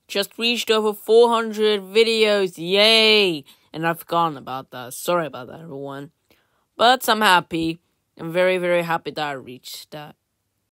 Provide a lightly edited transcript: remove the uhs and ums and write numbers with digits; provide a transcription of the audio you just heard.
just reached over 400 videos. Yay! And I've forgotten about that. Sorry about that, everyone. But I'm happy. I'm very, very happy that I reached that.